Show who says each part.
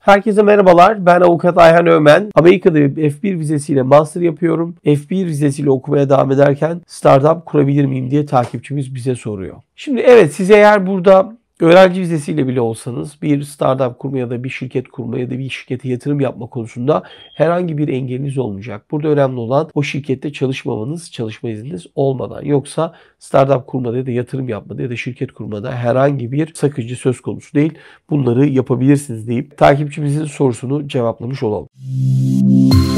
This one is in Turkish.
Speaker 1: Herkese merhabalar. Ben avukat Ayhan Ömen. Amerika'da F1 vizesiyle master yapıyorum. F1 vizesiyle okumaya devam ederken startup kurabilir miyim diye takipçimiz bize soruyor. Şimdi evet, siz eğer burada öğrenci vizesiyle bile olsanız bir startup kurma ya da bir şirket kurma ya da bir şirkete yatırım yapma konusunda herhangi bir engeliniz olmayacak. Burada önemli olan o şirkette çalışmamanız, çalışma izniniz olmadan. Yoksa startup kurmada ya da yatırım yapmada ya da şirket kurmada herhangi bir sakınca söz konusu değil. Bunları yapabilirsiniz deyip takipçimizin sorusunu cevaplamış olalım.